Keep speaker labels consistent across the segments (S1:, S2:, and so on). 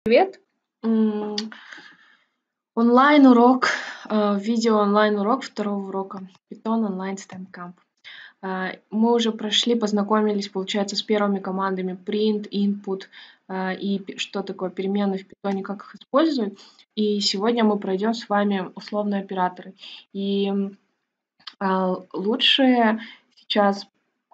S1: Привет. Онлайн-урок, видео онлайн-урок второго урока Python онлайн STEM Camp. Мы уже познакомились, получается, с первыми командами print, input и что такое переменные в Python, как их использовать. И сегодня мы пройдем с вами условные операторы. И лучше сейчас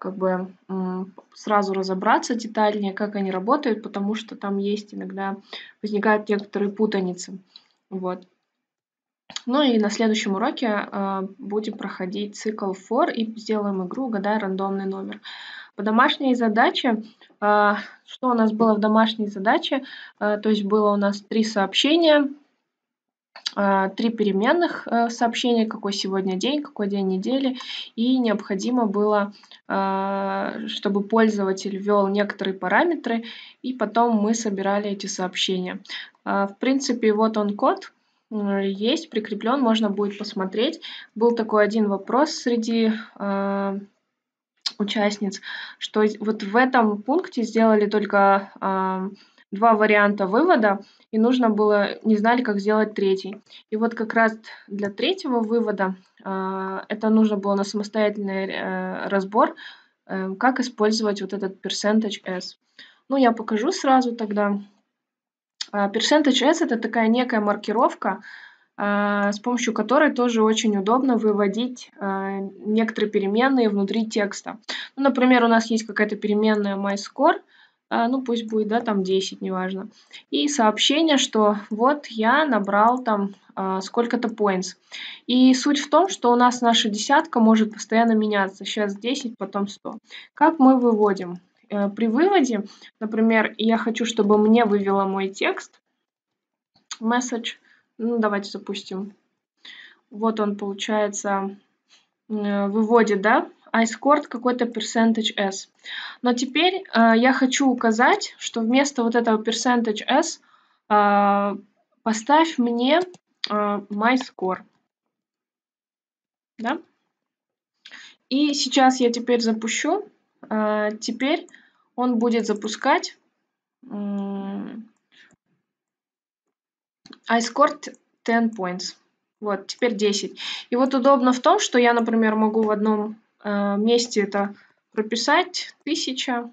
S1: сразу разобраться детальнее, как они работают, потому что там есть иногда возникают некоторые путаницы. Вот. Ну и на следующем уроке будем проходить цикл for и сделаем игру «Угадай рандомный номер». По домашней задаче, что у нас было в домашней задаче, то есть было у нас 3 сообщения, 3 переменных сообщения, какой сегодня день, какой день недели, и необходимо было, чтобы пользователь ввел некоторые параметры, и потом мы собирали эти сообщения. В принципе, вот он код, есть, прикреплен, можно будет посмотреть. Был такой один вопрос среди участниц, что вот в этом пункте сделали только 2 варианта вывода, и нужно было, не знали, как сделать третий. И вот как раз для третьего вывода это нужно было на самостоятельный разбор, как использовать вот этот percentage s. Ну, я покажу сразу тогда. Percentage s это такая некая маркировка, с помощью которой тоже очень удобно выводить некоторые переменные внутри текста. Ну, например, у нас есть какая-то переменная myScore, ну пусть будет, да, там 10, неважно. И сообщение, что вот я набрал там сколько-то points. И суть в том, что у нас наша десятка может постоянно меняться. Сейчас 10, потом 100. Как мы выводим? При выводе, например, я хочу, чтобы мне вывело мой текст, message. Ну, давайте запустим. Вот он, получается, выводит, да, I scored какой-то percentage s. Но теперь я хочу указать, что вместо вот этого percentage s поставь мне my score. Да? И сейчас я теперь запущу. Теперь он будет запускать I scored 10 points. Вот, теперь 10. И вот удобно в том, что я, например, могу в одном месте это прописать 1000.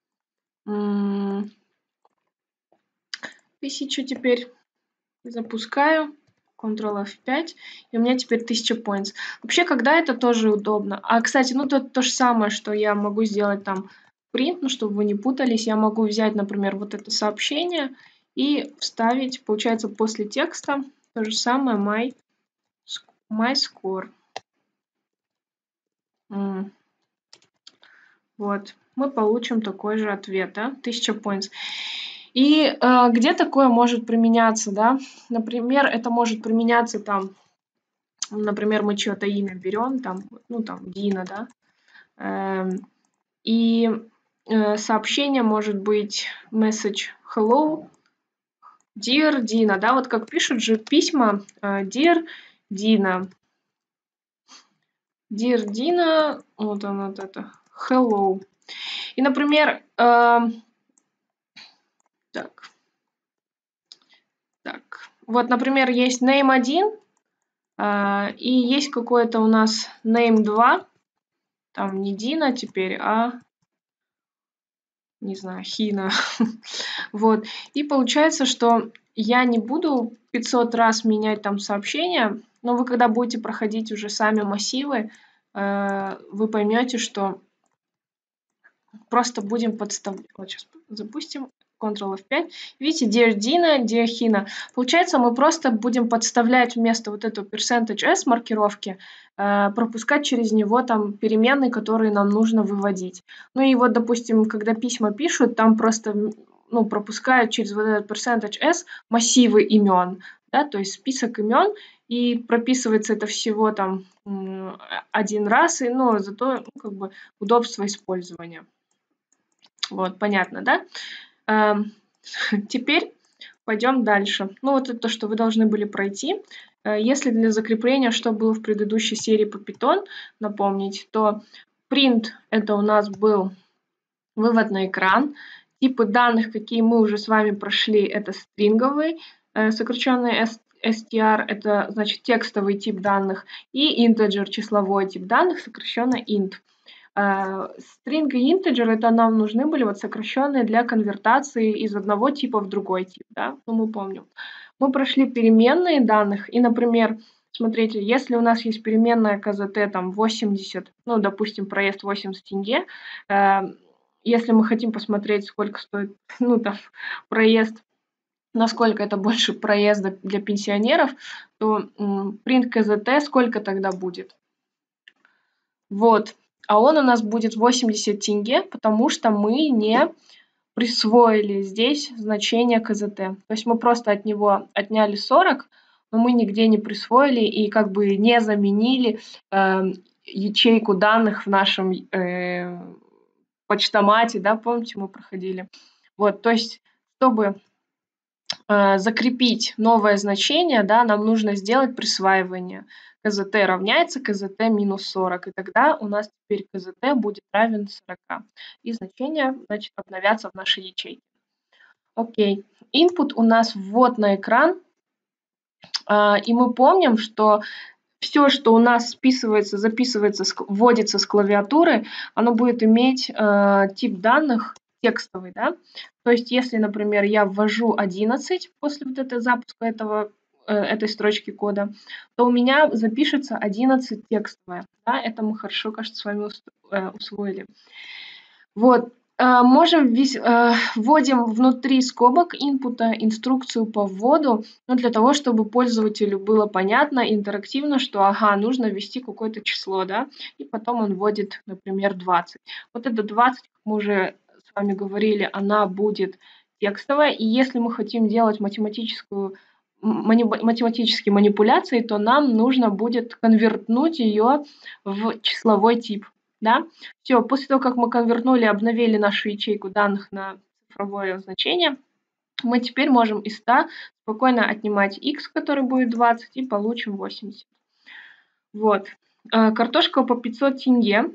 S1: 1000 теперь запускаю. Ctrl F5. И у меня теперь 1000 points. Вообще, когда это тоже удобно. А, кстати, ну тут то же самое, что я могу сделать там print, ну, чтобы вы не путались. Я могу взять, например, вот это сообщение и вставить, получается, после текста то же самое my score. Вот, мы получим такой же ответ, да, 1000 points. И где такое может применяться, да? Например, это может применяться там, например, мы чье-то имя берем, там, ну, там, Дина, да, и сообщение может быть message hello, dear Dina, да, вот как пишут же письма dear Dina. Dear Dina, вот он, вот это, hello. И, например, вот, например, есть name 1, и есть какой-то у нас name 2, там не Дина теперь, а, не знаю, Хина. Вот, и получается, что я не буду 500 раз менять там сообщения, но вы когда будете проходить уже сами массивы, вы поймете, что просто будем подставлять. Вот сейчас запустим. Ctrl F5. Видите, dear Dina, dear Hina. Получается, мы просто будем подставлять вместо вот этого percentage s маркировки, пропускать через него там переменные, которые нам нужно выводить. Ну и вот, допустим, когда письма пишут, там просто ну, пропускают через вот этот percentage s массивы имен, да, то есть список имен, и прописывается это всего там один раз, и, ну, зато ну, как бы удобство использования. Вот, понятно, да? Теперь пойдем дальше. Ну, вот это то, что вы должны были пройти. Если для закрепления, что было в предыдущей серии по Python, напомнить, то print это у нас был вывод на экран. Типы данных, какие мы уже с вами прошли, это стринговый, сокращенный str, это значит текстовый тип данных, и integer, числовой тип данных, сокращенно int. String и integer это нам нужны были вот сокращенные для конвертации из одного типа в другой тип, да, ну мы помним. Мы прошли переменные данных, и, например, смотрите, если у нас есть переменная КЗТ там 80, ну, допустим, проезд 80 тенге, если мы хотим посмотреть, сколько стоит, ну, там, проезд, насколько это больше проезда для пенсионеров, то print КЗТ сколько тогда будет? Вот. А он у нас будет 80 тенге, потому что мы не присвоили здесь значение КЗТ. То есть мы просто от него отняли 40, но мы нигде не присвоили и как бы не заменили ячейку данных в нашем почтомате, да, помните, мы проходили. Вот, то есть, чтобы закрепить новое значение, да, нам нужно сделать присваивание. КЗТ равняется КЗТ минус 40, и тогда у нас теперь КЗТ будет равен 40. И значения, значит, обновятся в нашей ячейке. Окей. Input у нас ввод на экран, и мы помним, что все, что у нас списывается, записывается, вводится с клавиатуры, оно будет иметь тип данных текстовый, да. То есть, если, например, я ввожу 11 после вот этого запуска этой строчки кода, то у меня запишется 11 текстовое. Да? Это мы хорошо, кажется, с вами усвоили. Вот. Можем вводим внутри скобок инпута инструкцию по вводу, ну, для того, чтобы пользователю было понятно, интерактивно, что ага, нужно ввести какое-то число, да, и потом он вводит, например, 20. Вот это 20, как мы уже с вами говорили, она будет текстовая, и если мы хотим делать математические манипуляции, то нам нужно будет конвертнуть ее в числовой тип. Да? Все, после того, как мы конвертнули, обновили нашу ячейку данных на цифровое значение, мы теперь можем из 100 спокойно отнимать x, который будет 20, и получим 80. Вот. Картошка по 500 тенге.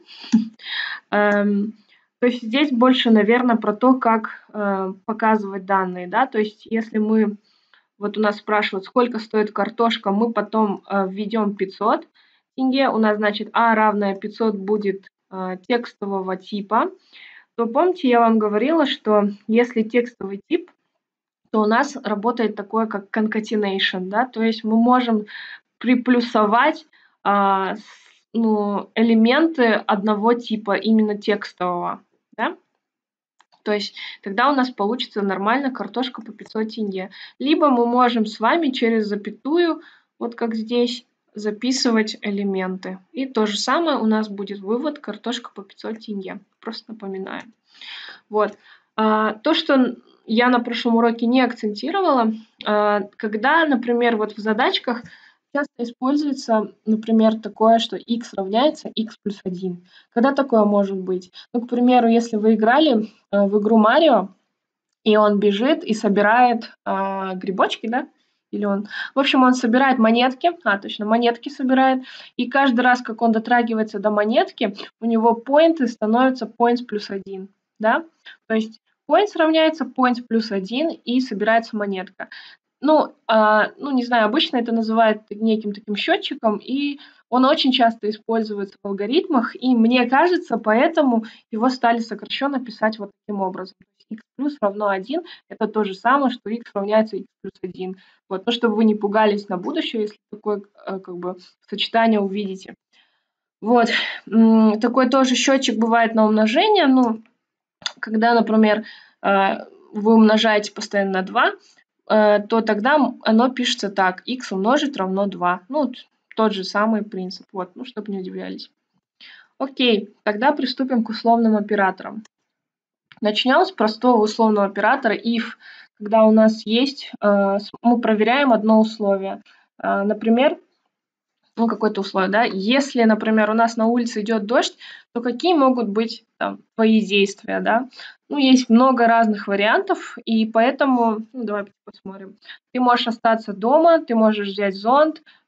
S1: То есть здесь больше, наверное, про то, как показывать данные. Да? То есть если мы, вот у нас спрашивают, сколько стоит картошка, мы потом введем 500 тенге, у нас, значит, а равное 500 будет текстового типа, то помните, я вам говорила, что если текстовый тип, то у нас работает такое, как concatenation, да, то есть мы можем приплюсовать элементы одного типа, именно текстового, да. То есть тогда у нас получится нормально картошка по 500 тенге. Либо мы можем с вами через запятую, вот как здесь, записывать элементы. И то же самое у нас будет вывод картошка по 500 тенге. Просто напоминаю. Вот. То, что я на прошлом уроке не акцентировала, когда, например, вот в задачках часто используется, например, такое, что x равняется x плюс 1. Когда такое может быть? Ну, к примеру, если вы играли в игру Марио, и он бежит и собирает грибочки, да? Или он... В общем, он собирает монетки, точно, монетки собирает, и каждый раз, как он дотрагивается до монетки, у него поинты становятся points плюс 1, да? То есть points равняется points плюс 1, и собирается монетка. Ну, не знаю, обычно это называют неким таким счетчиком, и он очень часто используется в алгоритмах, и мне кажется, поэтому его стали сокращенно писать вот таким образом. X плюс равно 1, это то же самое, что x равняется x плюс 1. Вот, ну, чтобы вы не пугались на будущее, если такое как бы сочетание увидите. Вот, такой тоже счетчик бывает на умножение, ну, когда, например, вы умножаете постоянно на 2, то тогда оно пишется так: x умножить равно 2. Ну, тот же самый принцип, вот, ну, чтобы не удивлялись. Окей, тогда приступим к условным операторам. Начнем с простого условного оператора if, когда у нас есть, мы проверяем одно условие. Например, ну, какое-то условие, да, если, например, у нас на улице идет дождь, то какие могут быть там твои действия, да? Ну, есть много разных вариантов, и поэтому, ну, давай посмотрим. Ты можешь остаться дома, ты можешь взять зонт,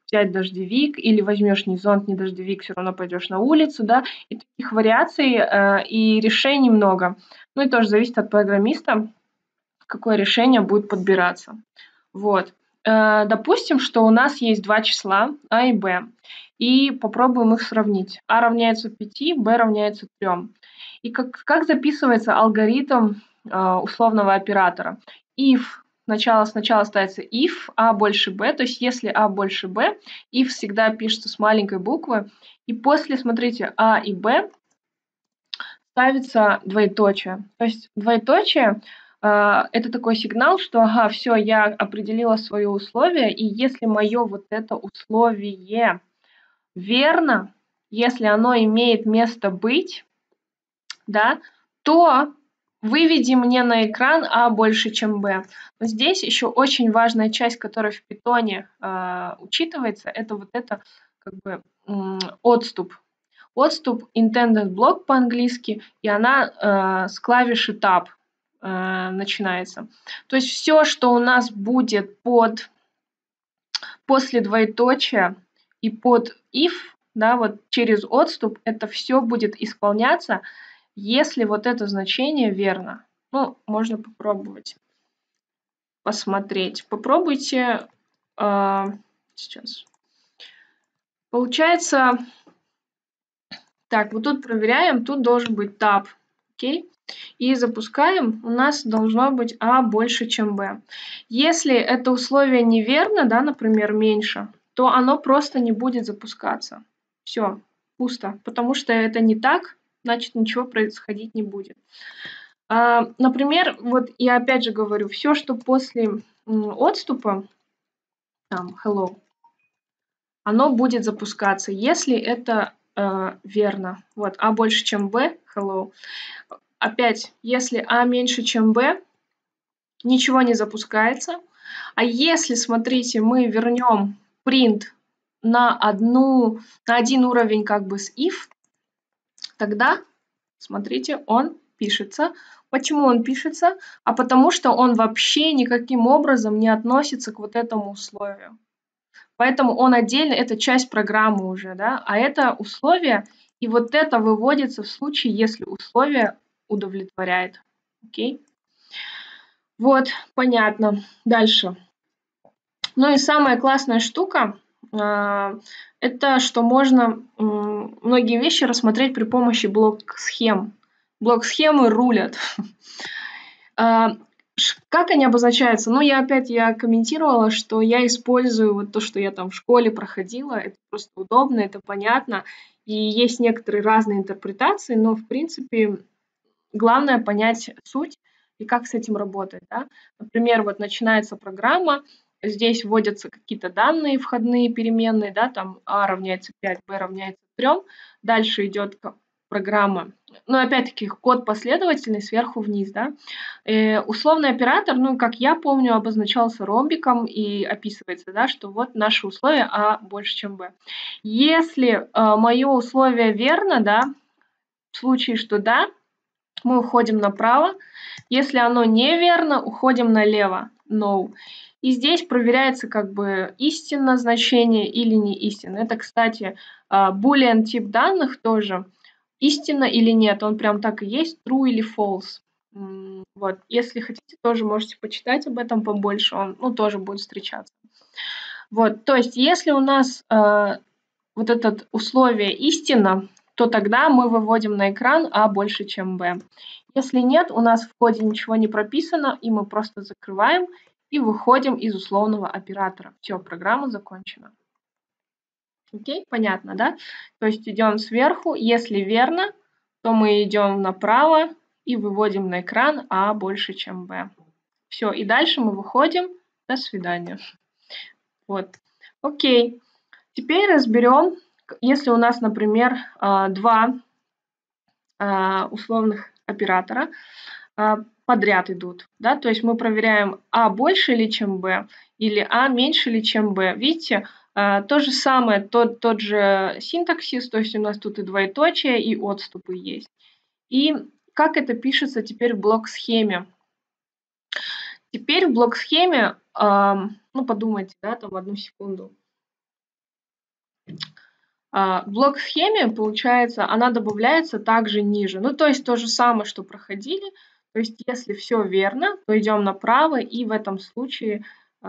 S1: взять дождевик, или возьмешь не зонт, не дождевик, все равно пойдешь на улицу, да, и таких вариаций и решений много. Ну и тоже зависит от программиста, какое решение будет подбираться. Вот. Допустим, что у нас есть два числа А и Б, и попробуем их сравнить. А равняется 5, Б равняется 3. И как записывается алгоритм условного оператора? If сначала ставится if А больше Б, то есть если А больше Б, if всегда пишется с маленькой буквы, и после, смотрите, А и Б ставится двоеточие. То есть двоеточие это такой сигнал, что ага, все, я определила свое условие, и если мое вот это условие верно, если оно имеет место быть, да, то выведи мне на экран А больше, чем Б. Но здесь еще очень важная часть, которая в питоне учитывается, это вот это как бы отступ. Отступ intended block по-английски, и она с клавиши Tab начинается. То есть все, что у нас будет после двоеточия и под if, да, вот через отступ, это все будет исполняться, если вот это значение верно. Ну, можно попробовать посмотреть. Попробуйте сейчас. Получается, так, вот тут проверяем, тут должен быть tab, окей? И запускаем, у нас должно быть А больше, чем Б. Если это условие неверно, да, например, меньше, то оно просто не будет запускаться. Все, пусто, потому что это не так, значит ничего происходить не будет. Например, вот я опять же говорю, все, что после отступа, там, hello, оно будет запускаться, если это верно. Вот, А больше, чем Б, hello. Опять, если А меньше, чем Б, ничего не запускается. А если, смотрите, мы вернем print на один уровень как бы с if, тогда, смотрите, он пишется. Почему он пишется? А потому что он вообще никаким образом не относится к вот этому условию. Поэтому он отдельно, это часть программы уже, да, а это условие, и вот это выводится в случае, если условие удовлетворяет. Окей? Вот, понятно. Дальше. Ну и самая классная штука, это что можно многие вещи рассмотреть при помощи блок-схем. Блок-схемы рулят. Как они обозначаются? Ну, я комментировала, что я использую вот то, что я там в школе проходила. Это просто удобно, это понятно. И есть некоторые разные интерпретации, но, в принципе, главное понять суть и как с этим работать. Да? Например, вот начинается программа, здесь вводятся какие-то данные, входные переменные, да, там А равняется 5, Б равняется 3. Дальше идет программа. Но опять-таки код последовательный сверху вниз. Да? Условный оператор, ну, как я помню, обозначался ромбиком и описывается, да, что вот наше условие А больше, чем Б. Если мое условие верно, да, в случае, что да, мы уходим направо. Если оно неверно, уходим налево. No. И здесь проверяется как бы истинно значение или не истинно. Это, кстати, boolean тип данных тоже. Истинно или нет, он прям так и есть, true или false. Вот, если хотите, тоже можете почитать об этом побольше, он тоже будет встречаться. Вот, то есть, если у нас вот это условие истинно, то тогда мы выводим на экран А больше, чем Б. Если нет, у нас в коде ничего не прописано, и мы просто закрываем и выходим из условного оператора. Все, программа закончена. Окей, понятно, да? То есть идем сверху, если верно, то мы идем направо и выводим на экран А больше, чем Б. Все, и дальше мы выходим. До свидания. Вот. Окей. Теперь разберем, если у нас, например, два условных оператора подряд идут, да, то есть мы проверяем А больше ли, чем Б, или А меньше ли, чем Б. Видите, то же самое, тот же синтаксис, то есть у нас тут и двоеточие, и отступы есть. И как это пишется теперь в блок-схеме? Теперь в блок-схеме, ну подумайте, да, там одну секунду. В блок-схеме, получается, она добавляется также ниже. Ну, то есть то же самое, что проходили. То есть если все верно, то идем направо, и в этом случае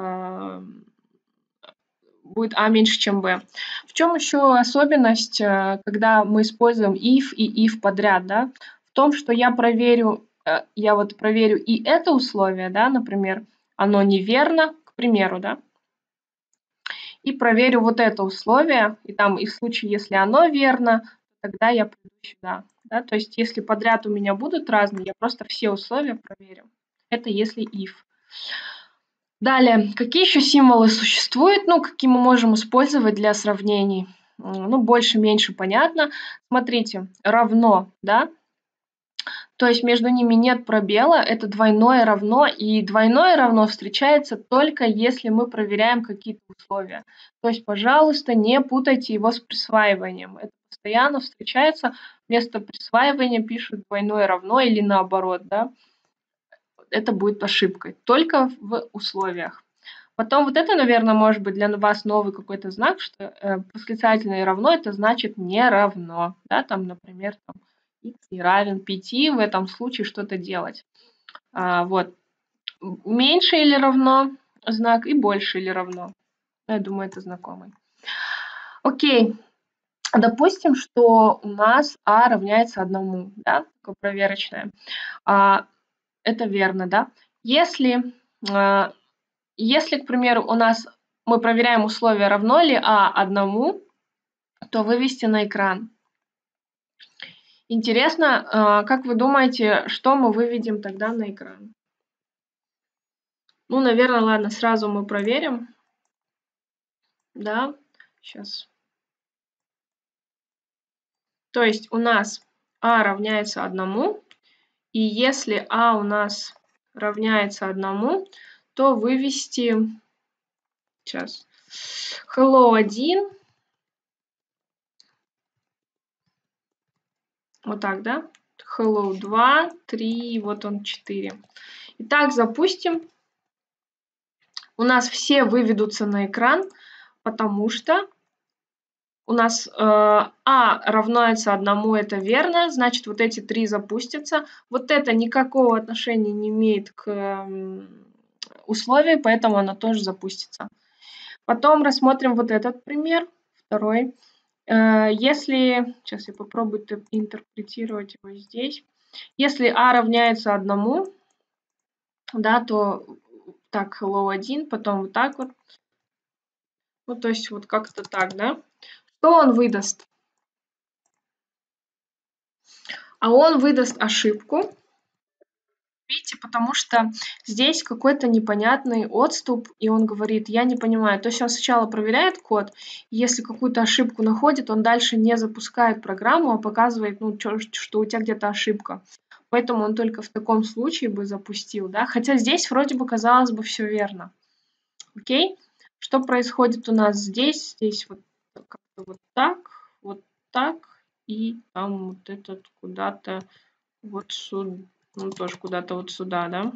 S1: будет А меньше, чем Б. В чем еще особенность, когда мы используем if и if подряд, да? В том, что я вот проверю и это условие, да, например, оно неверно, к примеру, да, и проверю вот это условие, и там и в случае, если оно верно, тогда я приду сюда. Да? То есть если подряд у меня будут разные, я просто все условия проверю. Это если if. Далее, какие еще символы существуют, ну, какие мы можем использовать для сравнений? Ну, больше-меньше понятно. Смотрите, равно, да? То есть между ними нет пробела, это двойное равно, и двойное равно встречается только если мы проверяем какие-то условия. То есть, пожалуйста, не путайте его с присваиванием. Это постоянно встречается, вместо присваивания пишут двойное равно или наоборот, да. Это будет ошибкой, только в условиях. Потом вот это, наверное, может быть для вас новый какой-то знак, что восклицательное равно это значит не равно, да, там, например, там, x не равен 5, в этом случае что-то делать. Вот. Меньше или равно знак и больше или равно. Я думаю, это знакомый. Окей. Допустим, что у нас А равняется 1, да, такое проверочное. Это верно, да. Если, к примеру, мы проверяем условие, равно ли А 1, то вывести на экран. Интересно, как вы думаете, что мы выведем тогда на экран? Ну, наверное, ладно, сразу мы проверим. Да, сейчас. То есть у нас А равняется 1, и если А у нас равняется 1, то вывести, сейчас, hello 1, вот так, да? Hello 2, 3, вот он 4. Итак, запустим. У нас все выведутся на экран, потому что у нас А равняется 1, это верно, значит, вот эти 3 запустятся. Вот это никакого отношения не имеет к условию, поэтому оно тоже запустится. Потом рассмотрим вот этот пример, второй. Если, сейчас я попробую интерпретировать его здесь. Если А равняется 1, да, то так, hello 1, потом вот так вот. Ну, то есть вот как-то так, да. Что он выдаст? А он выдаст ошибку. Видите, потому что здесь какой-то непонятный отступ, и он говорит, я не понимаю. То есть он сначала проверяет код, если какую-то ошибку находит, он дальше не запускает программу, а показывает, ну, что у тебя где-то ошибка. Поэтому он только в таком случае бы запустил, да. Хотя здесь вроде бы, казалось бы, все верно. Окей? Что происходит у нас здесь? Здесь вот как-то вот так, и там вот этот куда-то вот сюда. Ну, тоже куда-то вот сюда, да.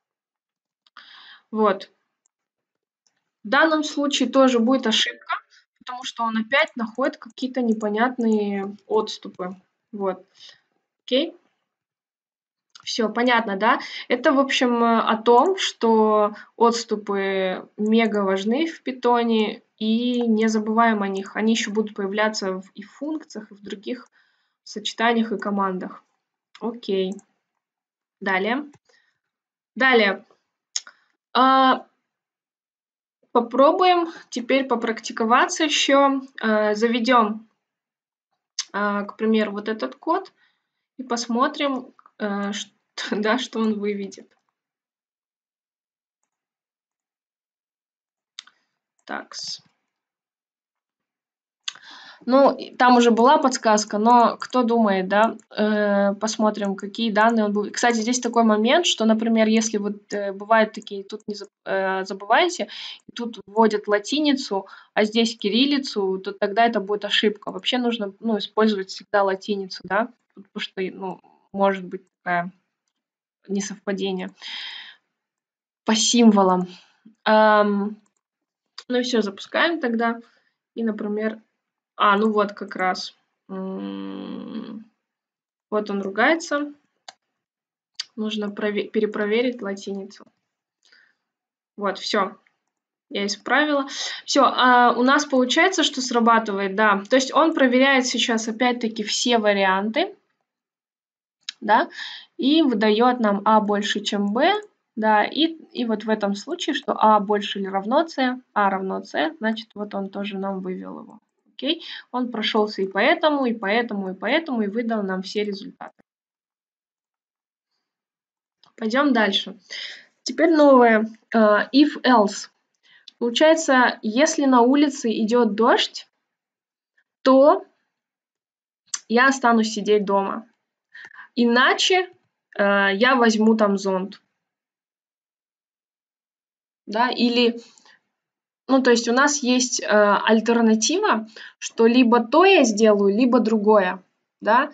S1: Вот. В данном случае тоже будет ошибка, потому что он опять находит какие-то непонятные отступы. Вот. Окей. Все понятно, да? Это, в общем, о том, что отступы мега важны в питоне, и не забываем о них. Они еще будут появляться и в функциях, и в других сочетаниях и командах. Окей. Далее. Далее. Попробуем теперь попрактиковаться еще. Заведем, к примеру, вот этот код и посмотрим, да, что он выведет. Такс. Ну, там уже была подсказка, но кто думает, да, посмотрим, какие данные он будет. Кстати, здесь такой момент, что, например, если вот бывают такие, тут не забывайте, тут вводят латиницу, а здесь кириллицу, то тогда это будет ошибка. Вообще нужно, ну, использовать всегда латиницу, да, потому что, ну, может быть такая несовпадение по символам. Ну и все, запускаем тогда. И, например, Ну вот как раз. Вот он ругается. Нужно перепроверить латиницу. Вот, все. Я исправила. Все, у нас получается, что срабатывает, да. То есть он проверяет сейчас опять-таки все варианты, да, и выдает нам А больше, чем Б, да, и вот в этом случае, что А больше или равно С, А равно С, значит, вот он тоже нам вывел его. Окей? Он прошелся и по этому, и по этому, и по этому, и выдал нам все результаты. Пойдем дальше. Теперь новое. If-else. Получается, если на улице идет дождь, то я останусь сидеть дома. Иначе я возьму там зонт. Да, или, то есть у нас есть альтернатива, что либо то я сделаю, либо другое, да,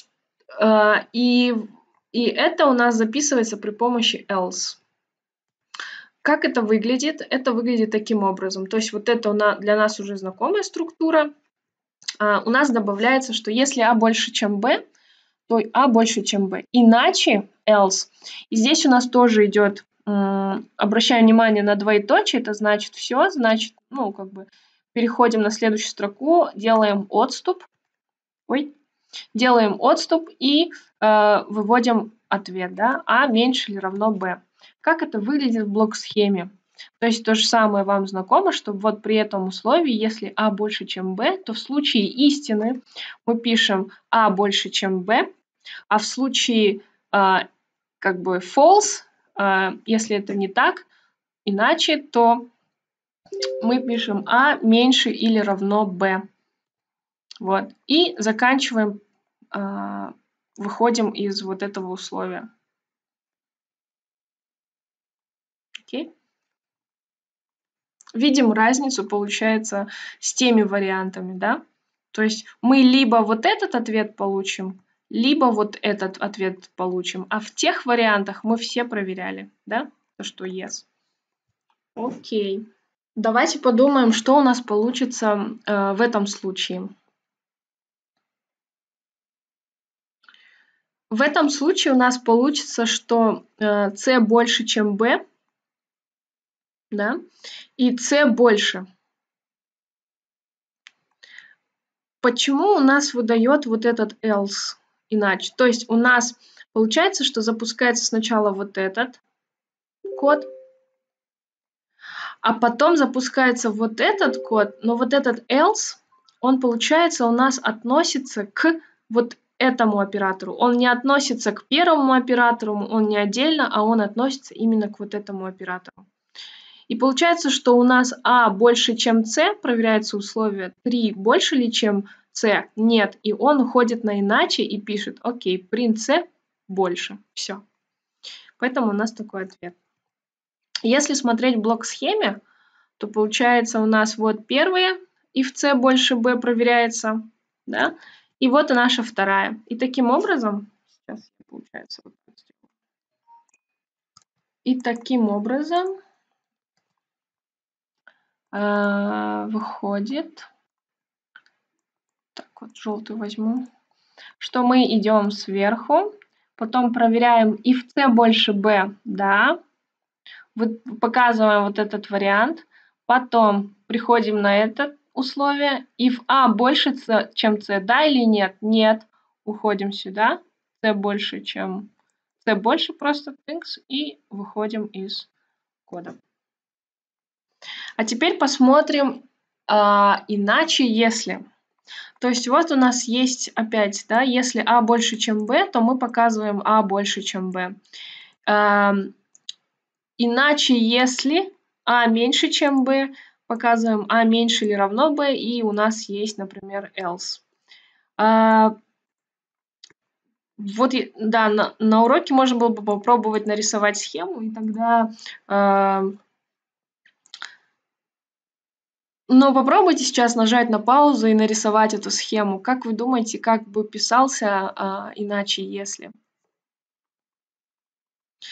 S1: и это у нас записывается при помощи else. Как это выглядит? Это выглядит таким образом. То есть вот это для нас уже знакомая структура. У нас добавляется, что если А больше, чем Б, то А больше, чем Б. Иначе else. И здесь у нас тоже идет, обращаю внимание на двоеточие, это значит все, значит, переходим на следующую строку, делаем отступ, и выводим ответ, да, А меньше или равно Б. Как это выглядит в блок-схеме? То есть то же самое вам знакомо, что вот при этом условии, если А больше, чем Б, то в случае истины мы пишем А больше, чем Б, а в случае false, если это не так, иначе, то мы пишем А меньше или равно Б. Вот. И заканчиваем, выходим из вот этого условия. Окей? Видим разницу, получается, с теми вариантами, да? То есть мы либо вот этот ответ получим, либо вот этот ответ получим. А в тех вариантах мы все проверяли, да? То, что yes. Окей. Давайте подумаем, что у нас получится в этом случае. В этом случае у нас получится, что c больше, чем b, да, и c больше. Почему у нас выдает вот этот else иначе? То есть у нас получается, что запускается сначала вот этот код, а потом запускается вот этот код, но вот этот else, он, получается, у нас относится к вот этому оператору. Он не относится к первому оператору, он не отдельно, а он относится именно к вот этому оператору. И получается, что у нас А больше, чем С, проверяется условие 3 больше ли, чем С, нет. И он уходит на иначе и пишет, окей, print С больше. Все. Поэтому у нас такой ответ. Если смотреть в блок-схеме, то получается у нас вот первая, и в С больше Б проверяется, да, и вот и наша вторая. И таким образом, сейчас получается вот так сделаю. И таким образом выходит, так вот желтый возьму, что мы идем сверху, потом проверяем и в С больше Б, да, показываем вот этот вариант, потом приходим на это условие, и в А больше, чем С, да или нет? Нет. Уходим сюда, С больше, чем С больше просто things, и выходим из кода. А теперь посмотрим иначе, если. То есть вот у нас есть опять, да, если А больше, чем Б, то мы показываем А больше, чем Б. Иначе, если А меньше, чем Б, показываем А меньше или равно Б, и у нас есть, например, else. Вот, да, на уроке можно было бы попробовать нарисовать схему, и тогда... Но попробуйте сейчас нажать на паузу и нарисовать эту схему. Как вы думаете, как бы писался иначе, если?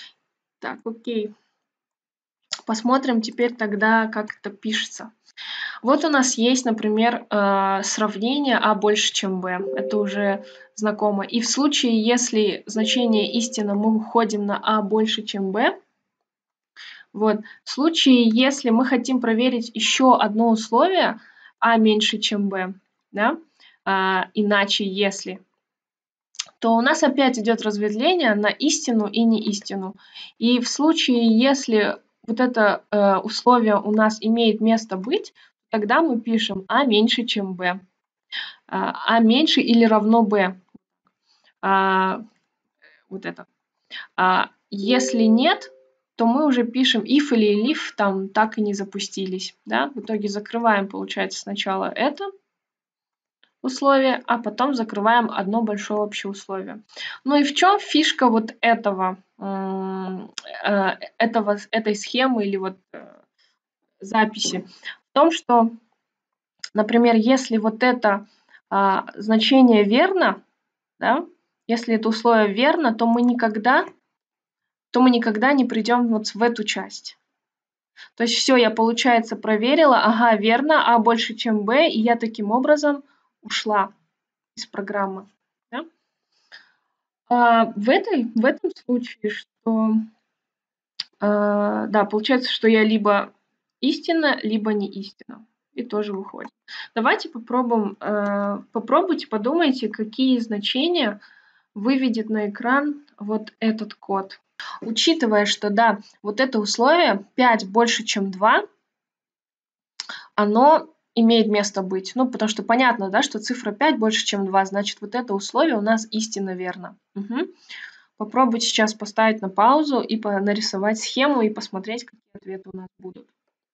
S1: Так, окей. Посмотрим теперь тогда, как это пишется. Вот у нас есть, например, сравнение А больше, чем Б. Это уже знакомо. И в случае, если значение истины мы уходим на А больше, чем Б, вот, в случае, если мы хотим проверить еще одно условие, А меньше, чем Б, да, иначе если, то у нас опять идет разветвление на истину и неистину. И в случае, если вот это условие у нас имеет место быть, тогда мы пишем А меньше, чем Б. А меньше или равно Б. Вот это. Если нет, то мы уже пишем if или elif, там так и не запустились. Да? В итоге закрываем, получается, сначала это условие, а потом закрываем одно большое общее условие. Ну и в чем фишка вот этой схемы или вот записи? В том, что, например, если вот это значение верно, да, если это условие верно, то мы никогда не придем вот в эту часть. То есть все, я, получается, проверила, ага, верно, А больше, чем Б, и я таким образом ушла из программы. Да? В этом случае, что, да, получается, что я либо истина, либо не истина. И тоже выходит. Давайте попробуем, попробуйте, подумайте, какие значения выведет на экран вот этот код. Учитывая, что, да, вот это условие 5 больше, чем 2, оно имеет место быть. Ну, потому что понятно, да, что цифра 5 больше, чем 2, значит, вот это условие у нас истинно верно. Угу. Попробуйте сейчас поставить на паузу и нарисовать схему и посмотреть, какие ответы у нас будут.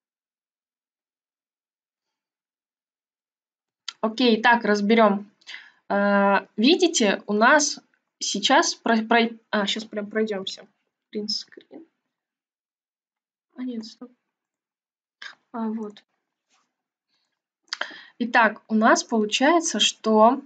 S1: Окей, так, разберем. Видите, у нас сейчас сейчас прям пройдемся. Print screen. Нет, стоп. Вот. Итак, у нас получается, что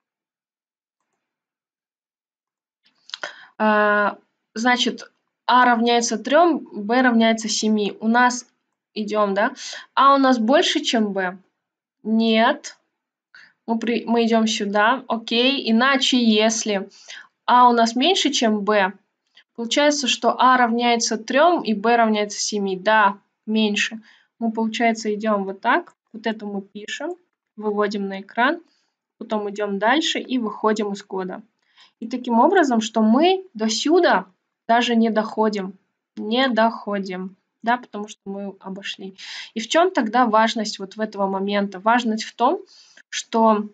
S1: значит, А равняется 3, Б равняется 7. У нас идем, да? А у нас больше, чем Б? Нет. Мы идем сюда. Окей. Иначе, если А у нас меньше, чем Б, получается, что А равняется 3 и Б равняется 7. Да, меньше. Мы, получается, идем вот так. Вот это мы пишем, выводим на экран. Потом идем дальше и выходим из кода. И таким образом, что мы до сюда даже не доходим. Не доходим. Да, потому что мы обошли. И в чем тогда важность вот в этого момента? Важность в том, что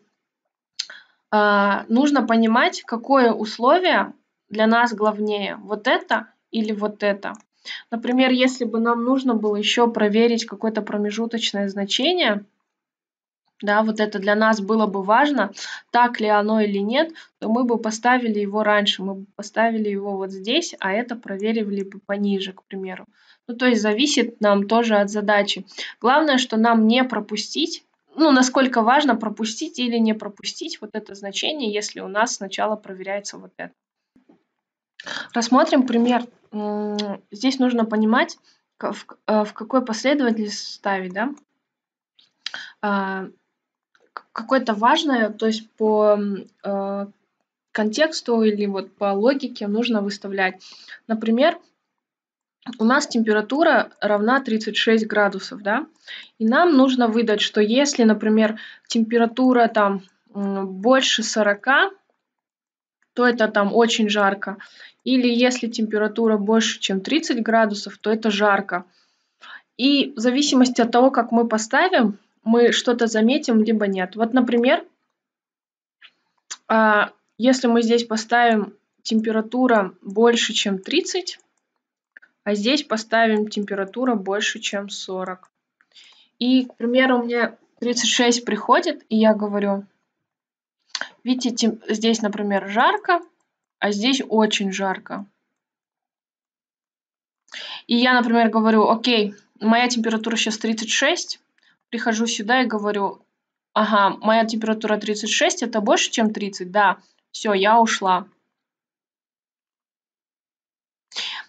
S1: нужно понимать, какое условие для нас главнее. Вот это или вот это. Например, если бы нам нужно было еще проверить какое-то промежуточное значение, да, вот это для нас было бы важно, так ли оно или нет, то мы бы поставили его раньше, мы бы поставили его вот здесь, а это проверили бы пониже, к примеру. Ну, то есть зависит нам тоже от задачи. Главное, что нам не пропустить, ну, насколько важно пропустить или не пропустить вот это значение, если у нас сначала проверяется вот это. Рассмотрим пример. Здесь нужно понимать, в какой последовательности ставить, да, какое-то важное, то есть по контексту или вот по логике нужно выставлять. Например, у нас температура равна 36 градусов, да, и нам нужно выдать, что если, например, температура там больше 40, то это там очень жарко. Или если температура больше, чем 30 градусов, то это жарко. И в зависимости от того, как мы поставим, мы что-то заметим, либо нет. Вот, например, если мы здесь поставим температура больше, чем 30, а здесь поставим температура больше, чем 40. И, к примеру, у меня 36 приходит, и я говорю, видите, здесь, например, жарко, а здесь очень жарко. И я, например, говорю, окей, моя температура сейчас 36, прихожу сюда и говорю, ага, моя температура 36, это больше, чем 30? Да, все, я ушла.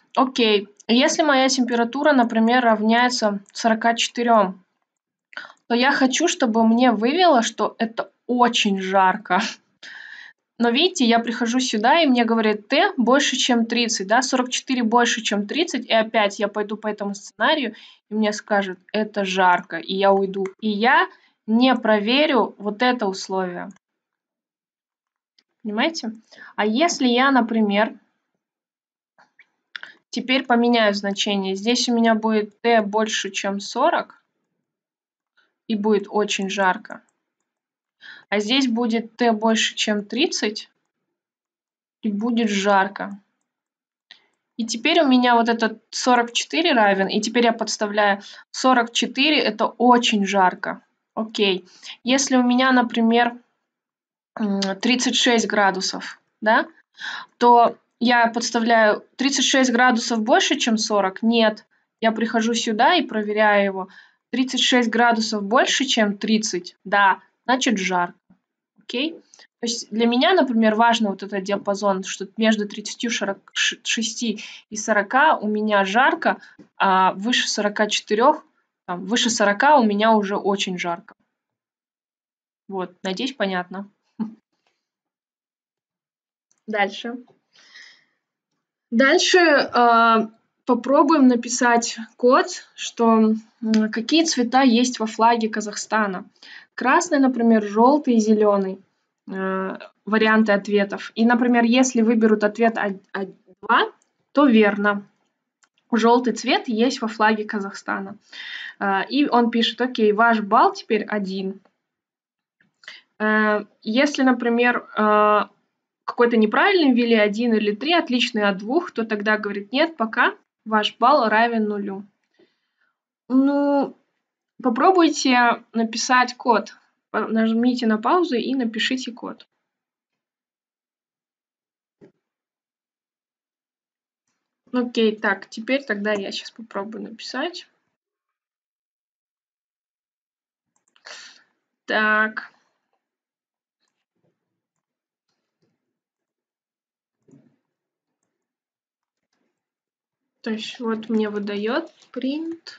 S1: Окей, если моя температура, например, равняется 44, то я хочу, чтобы мне вывело, что это очень жарко. Но видите, я прихожу сюда, и мне говорят Т больше, чем 30, да, 44 больше, чем 30, и опять я пойду по этому сценарию, и мне скажут, это жарко, и я уйду. И я не проверю вот это условие. Понимаете? А если я, например, теперь поменяю значение, здесь у меня будет Т больше, чем 40, и будет очень жарко. А здесь будет Т больше, чем 30, и будет жарко. И теперь у меня вот этот 44 равен, и теперь я подставляю 44, это очень жарко. Окей. Если у меня, например, 36 градусов, да, то я подставляю 36 градусов больше, чем 40? Нет. Я прихожу сюда и проверяю его. 36 градусов больше, чем 30? Да, значит жарко. Окей? То есть для меня, например, важно вот этот диапазон, что между 36 и 40 у меня жарко, а выше 44, там, выше 40 у меня уже очень жарко. Вот, надеюсь, понятно. Дальше. Дальше попробуем написать код, что какие цвета есть во флаге Казахстана. Красный, например, желтый и зеленый. Варианты ответов. И, например, если выберут ответ 2, то верно. Желтый цвет есть во флаге Казахстана. И он пишет, окей, ваш балл теперь 1. Если, например, какой-то неправильный ввели 1 или 3, отличный от 2, то тогда говорит, нет, пока ваш балл равен 0. Ну, попробуйте написать код. Нажмите на паузу и напишите код. Окей, так, теперь тогда я сейчас попробую написать. Так. То есть вот мне выдает print.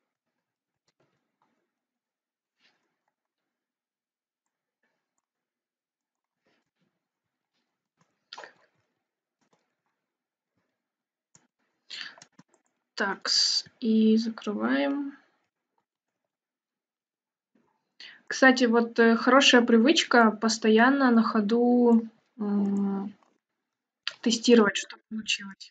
S1: Так, и закрываем. Кстати, вот хорошая привычка постоянно на ходу тестировать, что получилось.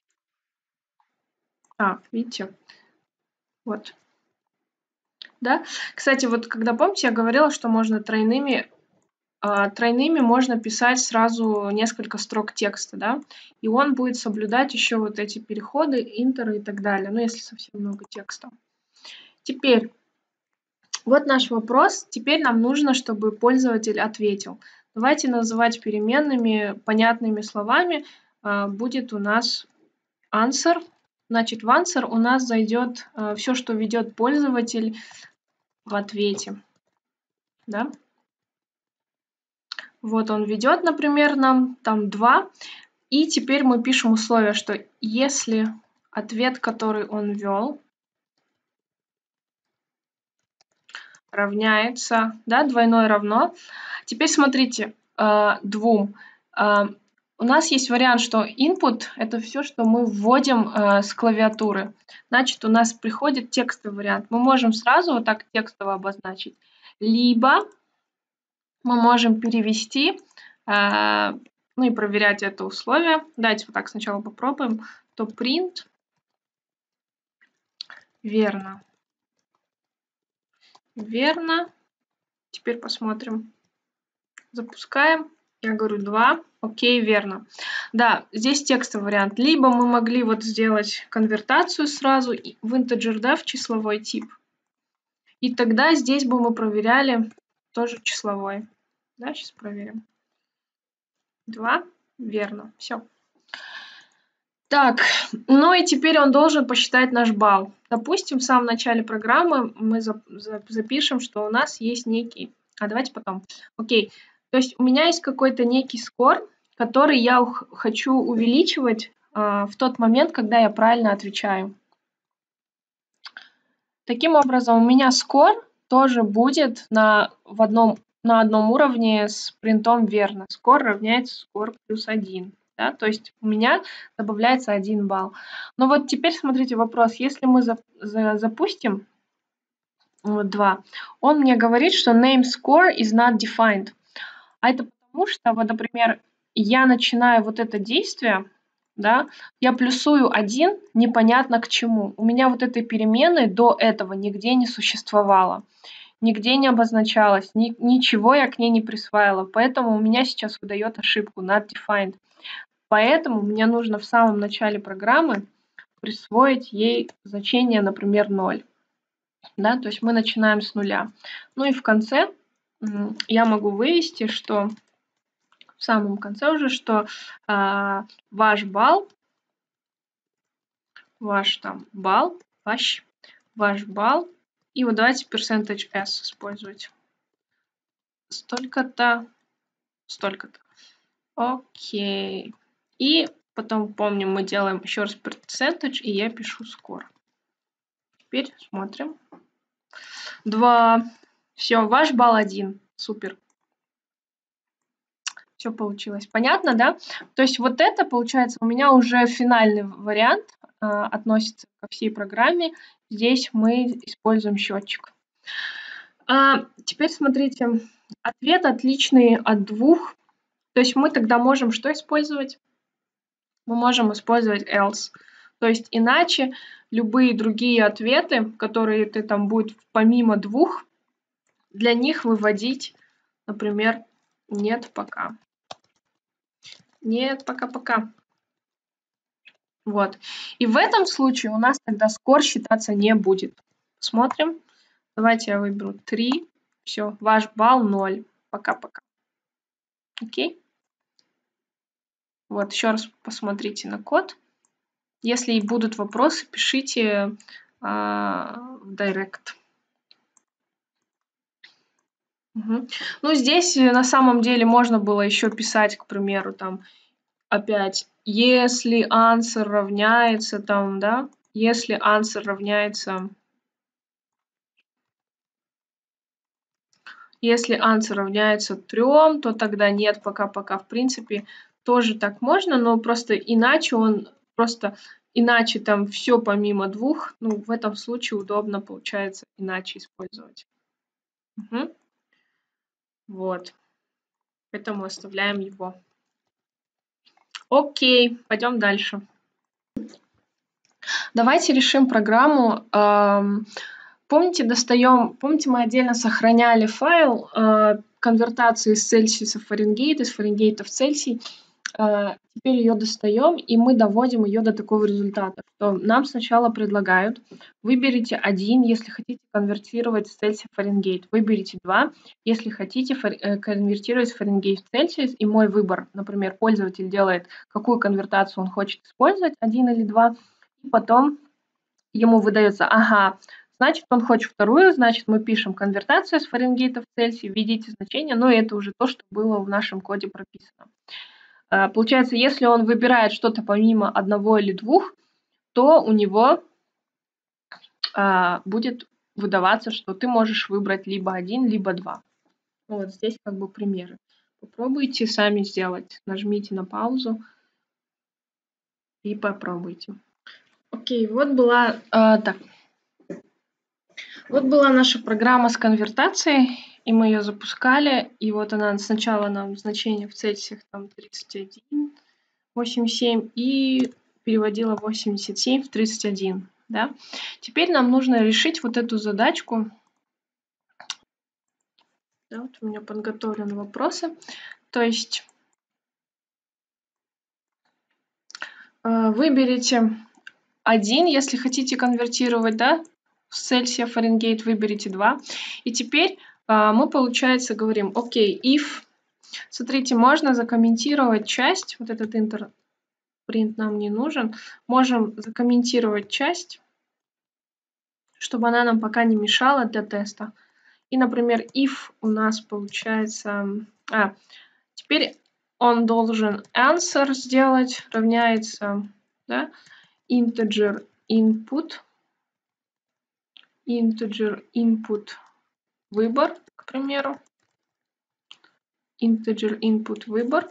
S1: Видите? Вот. Да? Кстати, вот когда, помните, я говорила, что можно тройными можно писать сразу несколько строк текста, да? И он будет соблюдать еще вот эти переходы, интеры и так далее, ну, если совсем много текста. Теперь, вот наш вопрос. Теперь нам нужно, чтобы пользователь ответил. Давайте называть переменными понятными словами. Будет у нас answer. Значит, в answer у нас зайдет все, что ведет пользователь в ответе. Да? Вот он ведет, например, нам там 2. И теперь мы пишем условие, что если ответ, который он ввел, равняется, да, двойное равно. Теперь смотрите, 2. У нас есть вариант, что input – это все, что мы вводим с клавиатуры. Значит, у нас приходит текстовый вариант. Мы можем сразу вот так текстово обозначить. Либо мы можем перевести, ну и проверять это условие. Давайте вот так сначала попробуем. То print верно. Верно. Теперь посмотрим. Запускаем. Я говорю 2. Окей, верно. Да, здесь текстовый вариант. Либо мы могли вот сделать конвертацию сразу в integer, да, в числовой тип. И тогда здесь бы мы проверяли тоже числовой. Да, сейчас проверим. 2. Верно. Все. Так, ну и теперь он должен посчитать наш балл. Допустим, в самом начале программы мы запишем, что у нас есть некий... давайте потом. Окей. То есть у меня есть какой-то некий скор, который я хочу увеличивать в тот момент, когда я правильно отвечаю. Таким образом, у меня скор тоже будет на одном уровне с принтом верно. Score равняется score плюс 1. Да? То есть у меня добавляется 1 балл. Но вот теперь смотрите вопрос. Если мы запустим вот 2, он мне говорит, что name score is not defined. А это потому что, вот, например, я начинаю вот это действие, да, я плюсую 1 непонятно к чему. У меня вот этой перемены до этого нигде не существовало, нигде не обозначалось, ничего я к ней не присваивала. Поэтому у меня сейчас выдает ошибку not defined. Поэтому мне нужно в самом начале программы присвоить ей значение, например, 0. Да, то есть мы начинаем с нуля. Ну и в конце я могу вывести, что в самом конце уже, что ваш балл, ваш балл, и вот давайте percentage s использовать. Столько-то, столько-то. Окей. И потом, помним, мы делаем еще раз percentage, и я пишу score. Теперь смотрим. 2. Все, ваш балл 1. Супер. Все получилось. Понятно, да? То есть вот это, получается, у меня уже финальный вариант относится ко всей программе. Здесь мы используем счетчик. Теперь смотрите. Ответ отличный от 2. То есть мы тогда можем что использовать? Мы можем использовать else. То есть иначе любые другие ответы, которые ты там будет помимо 2, для них выводить, например, нет пока. Нет, пока-пока. Вот. И в этом случае у нас тогда score считаться не будет. Смотрим. Давайте я выберу 3. Все, ваш балл 0. Пока-пока. Окей? Вот, еще раз посмотрите на код. Если будут вопросы, пишите в директ. Угу. Ну, здесь на самом деле можно было еще писать, к примеру, там опять, если answer равняется там, да, если answer равняется, если answer равняется 3, то тогда нет, пока-пока. В принципе, тоже так можно, но просто иначе иначе там все помимо 2, ну, в этом случае удобно, получается, иначе использовать. Угу. Вот. Поэтому оставляем его. Окей, пойдем дальше. Давайте решим программу. Помните, мы отдельно сохраняли файл конвертации из Цельсиуса в Фаренгейт, из Фаренгейта в Цельсий. Теперь ее достаем, и мы доводим ее до такого результата, что нам сначала предлагают: выберите 1, если хотите конвертировать с Цельсия в Фаренгейт, выберите 2, если хотите конвертировать Фаренгейт в Цельсиус, и мой выбор, например, пользователь делает, какую конвертацию он хочет использовать, 1 или 2, и потом ему выдается, ага, значит, он хочет 2, значит, мы пишем конвертацию с Фаренгейта в Цельсий, введите значение, но это уже то, что было в нашем коде прописано. Получается, если он выбирает что-то помимо 1 или 2, то у него будет выдаваться, что ты можешь выбрать либо 1, либо 2. Вот здесь как бы примеры. Попробуйте сами сделать. Нажмите на паузу и попробуйте. Окей, вот была наша программа с конвертацией, и мы ее запускали, и вот она сначала нам значение в Цельсиях там 31,87 и переводила 87 в 31. Да? Теперь нам нужно решить вот эту задачку. Да, вот у меня подготовлены вопросы. То есть выберите 1, если хотите конвертировать, да, с Цельсия в Фаренгейт, выберите 2. И теперь мы, получается, говорим, окей, if. Смотрите, можно закомментировать часть, вот этот интерпринт нам не нужен, можем закомментировать часть, чтобы она нам пока не мешала для теста. И, например, if у нас получается... теперь он должен answer сделать, равняется, да, integer input выбор, к примеру. Integer input выбор.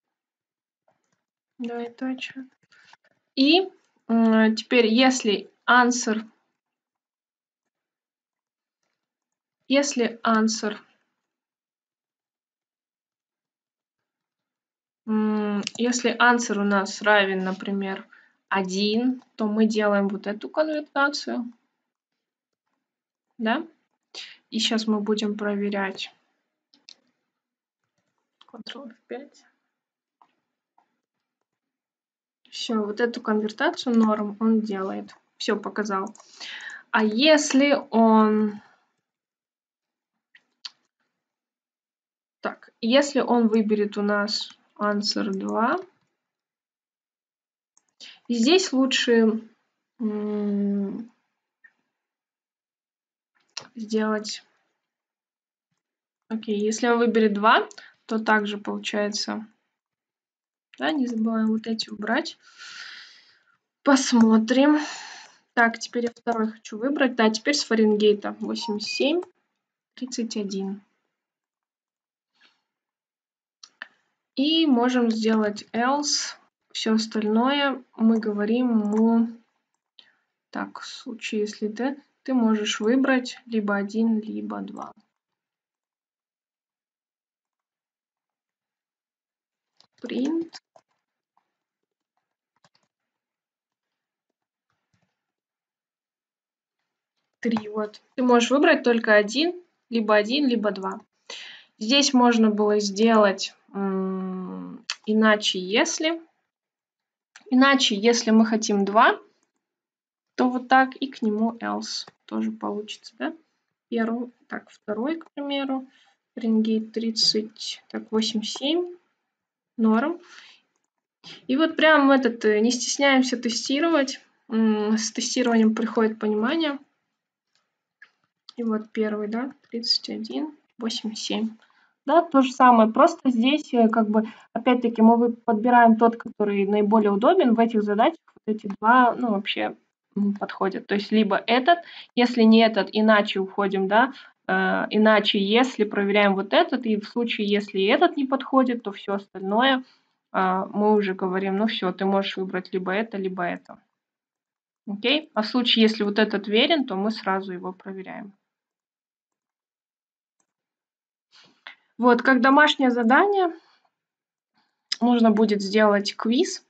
S1: Двоеточие. И теперь, если answer Если answer у нас равен, например, 1, то мы делаем вот эту конвертацию. Да? И сейчас мы будем проверять. Ctrl+F5. Все, вот эту конвертацию норм он делает. Все показал. А если он... Так, если он выберет у нас answer 2, здесь лучше сделать... Окей, если он выберет 2, то также получается... Да, не забываем вот эти убрать. Посмотрим. Так, теперь я второй хочу выбрать. Да, теперь с Фаренгейта 87, 31. И можем сделать else. Все остальное мы говорим ему... Так, в случае, если ты можешь выбрать либо 1, либо 2. Print. Три, вот. Ты можешь выбрать только 1, либо 2. Здесь можно было сделать иначе, если мы хотим 2, то вот так и к нему else тоже получится, да? Первый, так, второй, к примеру, Фаренгейт 30, так, 87, норм. И вот прям не стесняемся тестировать, с тестированием приходит понимание. И вот первый, да, 31, 87. Да, то же самое, просто здесь как бы, опять-таки, мы подбираем тот, который наиболее удобен. В этих задачах вот эти два, ну, вообще подходят. То есть либо этот, если не этот, иначе уходим, да, иначе если проверяем вот этот, и в случае, если этот не подходит, то все остальное мы уже говорим, ну все, ты можешь выбрать либо это, либо это. Окей? А в случае, если вот этот верен, то мы сразу его проверяем. Вот, как домашнее задание нужно будет сделать квиз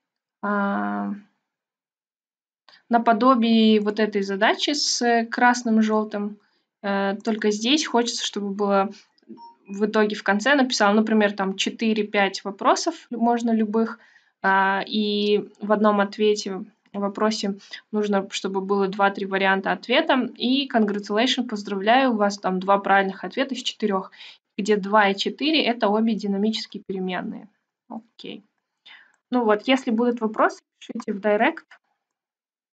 S1: наподобие вот этой задачи с красным и желтым. Только здесь хочется, чтобы было в итоге в конце написал, например, там 4-5 вопросов, можно любых, и в одном вопросе нужно, чтобы было 2-3 варианта ответа, и congratulations, поздравляю, у вас там 2 правильных ответа из 4, где 2 и 4 это обе динамические переменные. Окей. Ну вот, если будут вопросы, пишите в директ.